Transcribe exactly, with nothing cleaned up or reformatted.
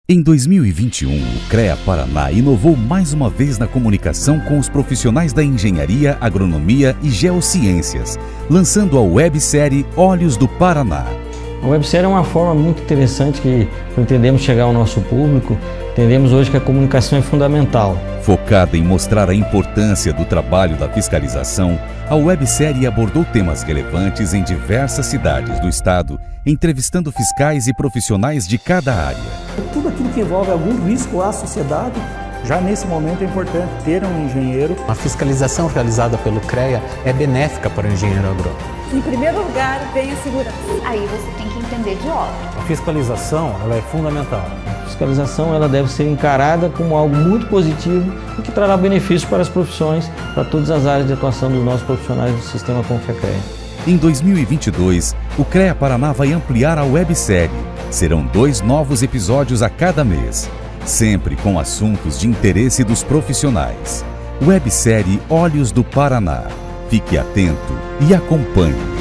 Em dois mil e vinte e um, o CREA Paraná inovou mais uma vez na comunicação com os profissionais da engenharia, agronomia e geociências, lançando a websérie Olhos do Paraná. A websérie é uma forma muito interessante que pretendemos chegar ao nosso público. Entendemos hoje que a comunicação é fundamental. Focada em mostrar a importância do trabalho da fiscalização, a websérie abordou temas relevantes em diversas cidades do estado, entrevistando fiscais e profissionais de cada área. Tudo aquilo que envolve algum risco à sociedade, já nesse momento é importante ter um engenheiro. A fiscalização realizada pelo CREA é benéfica para o engenheiro agrônomo. Em primeiro lugar, vem a segurança. Aí você tem que entender de obra. A fiscalização ela é fundamental. A fiscalização ela deve ser encarada como algo muito positivo e que trará benefícios para as profissões, para todas as áreas de atuação dos nossos profissionais do sistema Confecrea. Em dois mil e vinte e dois, o CREA Paraná vai ampliar a websérie. Serão dois novos episódios a cada mês, sempre com assuntos de interesse dos profissionais. Websérie Olhos do Paraná. Fique atento e acompanhe.